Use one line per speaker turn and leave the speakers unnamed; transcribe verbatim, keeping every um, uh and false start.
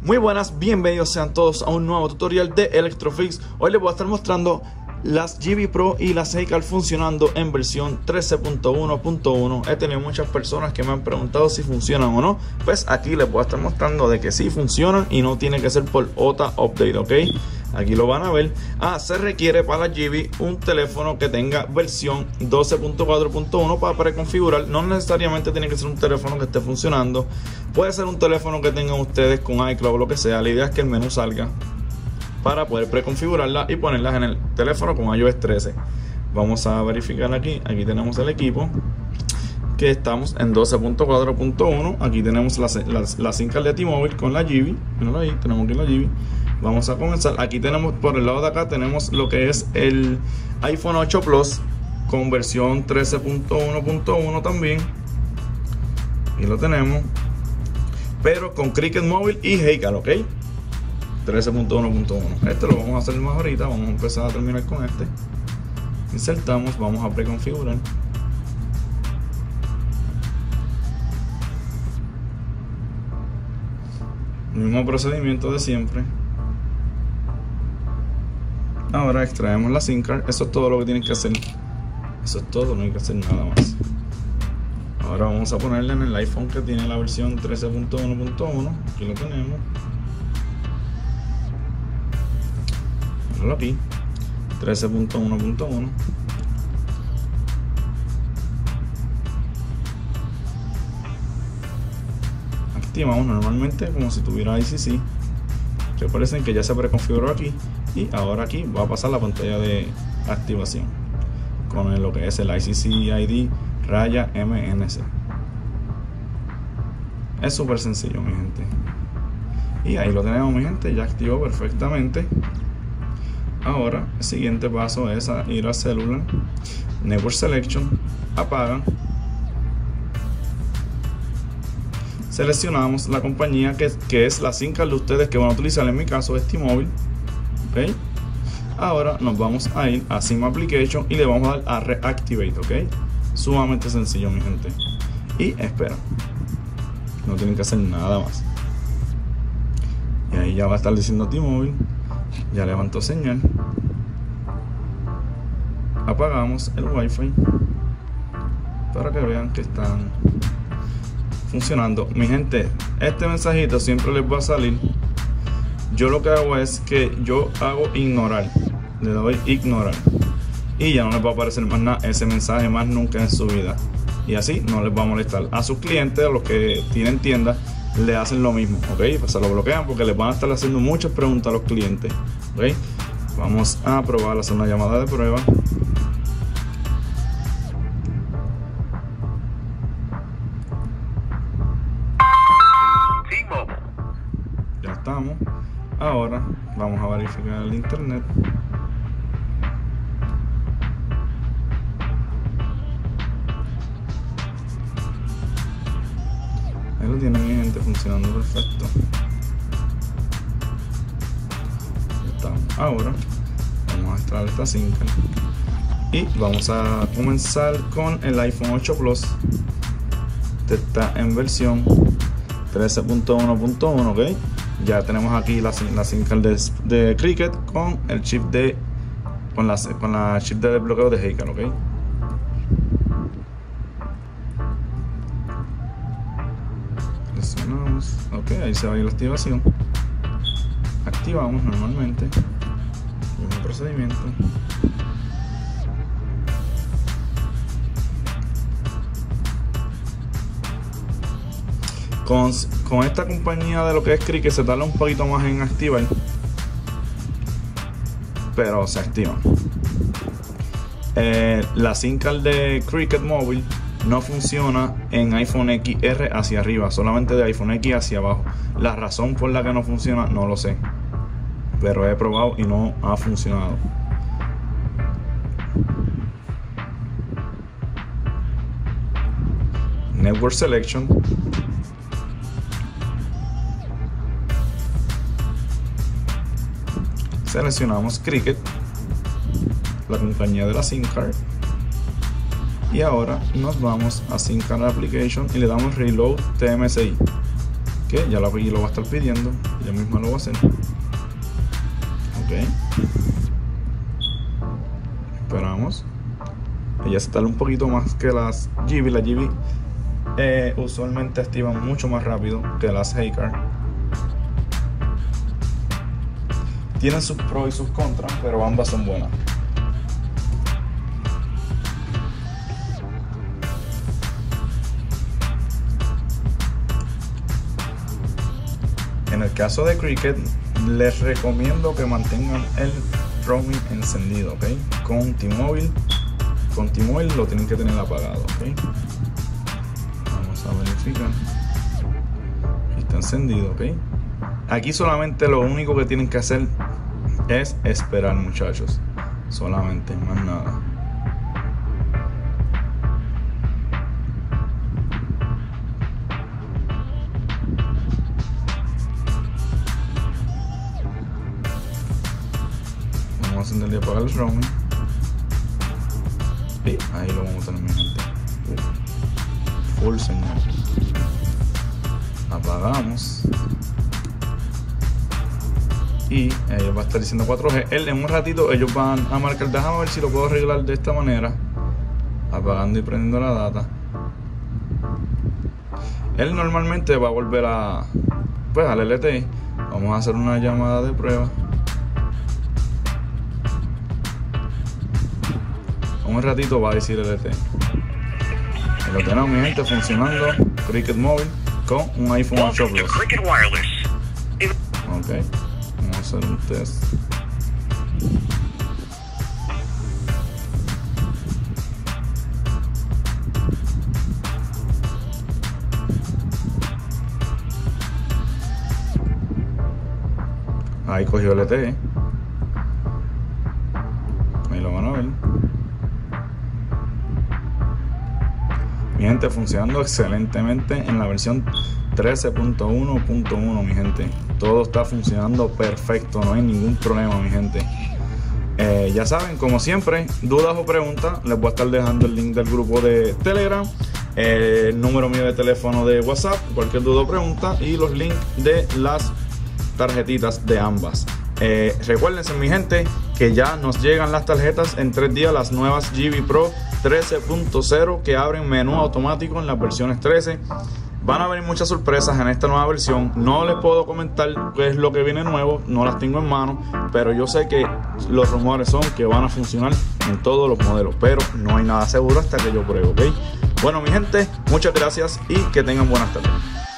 Muy buenas, bienvenidos sean todos a un nuevo tutorial de Electrofix. Hoy les voy a estar mostrando las G B Pro y las Heycar funcionando en versión trece punto uno punto uno. He tenido muchas personas que me han preguntado si funcionan o no. Pues aquí les voy a estar mostrando de que sí funcionan y no tiene que ser por O T A Update, ¿ok? Aquí lo van a ver. Ah, se requiere para la G B un teléfono que tenga versión doce punto cuatro punto uno para preconfigurar. No necesariamente tiene que ser un teléfono que esté funcionando. Puede ser un teléfono que tengan ustedes con iCloud o lo que sea. La idea es que el menú salga para poder preconfigurarla y ponerlas en el teléfono con iOS trece. Vamos a verificar aquí. Aquí tenemos el equipo, que estamos en doce punto cuatro punto uno. Aquí tenemos la, la, la SIM card de T-Mobile con la G B. Míralo ahí, tenemos aquí la G B. Vamos a comenzar. Aquí tenemos, por el lado de acá tenemos lo que es el iPhone ocho Plus con versión trece punto uno punto uno también. Y lo tenemos, pero con Cricket Móvil y Heycar, ¿ok? trece punto uno punto uno. Este lo vamos a hacer más ahorita. Vamos a empezar a terminar con este. Insertamos, vamos a preconfigurar. Mismo procedimiento de siempre. Ahora extraemos la SIM card. Eso es todo lo que tienen que hacer. Eso es todo, no hay que hacer nada más. Ahora vamos a ponerle en el iPhone que tiene la versión trece punto uno punto uno. Aquí lo tenemos. Míralo aquí, trece punto uno punto uno. Activamos normalmente como si tuviera I C C. Que parecen que ya se preconfiguró aquí. Y ahora aquí va a pasar la pantalla de activación con lo que es el I C C I D raya M N C. Es súper sencillo, mi gente. Y ahí lo tenemos, mi gente, ya activó perfectamente. Ahora el siguiente paso es a ir a Cellular, Network Selection, apagan. Seleccionamos la compañía que, que es la SIM card de ustedes que van a utilizar. En mi caso es T-Mobile. Okay. Ahora nos vamos a ir a SIM Application y le vamos a dar a Reactivate, ok. Sumamente sencillo, mi gente. Y espera, no tienen que hacer nada más. Y ahí ya va a estar diciendo T-Mobile. Ya levantó señal. Apagamos el Wi-Fi para que vean que están funcionando. Mi gente, este mensajito siempre les va a salir. Yo lo que hago es que yo hago ignorar. Le doy ignorar. Y ya no les va a aparecer más nada, ese mensaje más nunca en su vida. Y así no les va a molestar. A sus clientes, a los que tienen tiendas, le hacen lo mismo, ¿ok? Pues se lo bloquean porque les van a estar haciendo muchas preguntas a los clientes, ¿ok? Vamos a probar, hacer una llamada de prueba. Ya estamos. Ahora vamos a verificar el internet. Ahí lo tienen, mi gente, funcionando perfecto. Ya estamos. Ahora vamos a extraer esta SIM card y vamos a comenzar con el iPhone ocho Plus. Este está en versión trece punto uno punto uno, ok. Ya tenemos aquí la, la SIM card de, de Cricket con el chip de con la, con la chip de desbloqueo de Heycar, ok. Presionamos, ok, ahí se va a ir la activación. Activamos normalmente el procedimiento. Con, con esta compañía de lo que es Cricket se tarda un poquito más en activar, pero se activa. Eh, la SIM card de Cricket Móvil no funciona en iPhone X R hacia arriba, solamente de iPhone X hacia abajo. La razón por la que no funciona no lo sé, pero he probado y no ha funcionado. Network Selection. Seleccionamos Cricket, la compañía de la SIM card, y ahora nos vamos a SIM Card Application y le damos Reload T M S I, que ya la P I lo va a estar pidiendo, yo mismo lo voy a hacer. Ok, esperamos. Ella se tarda un poquito más que las G B. Las G B eh, usualmente activan mucho más rápido que las Heycar. Tienen sus pros y sus contras, pero ambas son buenas. En el caso de Cricket, les recomiendo que mantengan el roaming encendido, ¿ok? Con T-Mobile, con T-Mobile lo tienen que tener apagado, ¿ok? Vamos a verificar. Está encendido, ¿ok? Aquí solamente lo único que tienen que hacer es esperar, muchachos. Solamente, más nada. Vamos a intentar apagar el roaming. Y ahí lo vamos a tener, mi gente. Full señal. Apagamos. Y ellos va a estar diciendo cuatro G. Él, en un ratito ellos van a marcar. Déjame ver si lo puedo arreglar de esta manera, apagando y prendiendo la data. Él normalmente va a volver a pues al L T E. Vamos a hacer una llamada de prueba. En un ratito va a decir L T E. Y lo tenemos, mi gente, funcionando Cricket Móvil con un iPhone ocho Plus. Ok, vamos a hacer un test. Ahí cogió L T E. Ahí lo van a ver. Mi gente, funcionando excelentemente en la versión trece punto uno punto uno, mi gente. Todo está funcionando perfecto, no hay ningún problema, mi gente. Eh, ya saben, como siempre, dudas o preguntas, les voy a estar dejando el link del grupo de Telegram, eh, el número mío de teléfono de WhatsApp, cualquier duda o pregunta, y los links de las tarjetitas de ambas. Eh, recuérdense, mi gente, que ya nos llegan las tarjetas en tres días, las nuevas G B Pro trece punto cero, que abren menú automático en las versiones trece. Van a venir muchas sorpresas en esta nueva versión. No les puedo comentar qué es lo que viene nuevo, no las tengo en mano, pero yo sé que los rumores son que van a funcionar en todos los modelos, pero no hay nada seguro hasta que yo pruebe, ¿ok? Bueno, mi gente, muchas gracias y que tengan buenas tardes.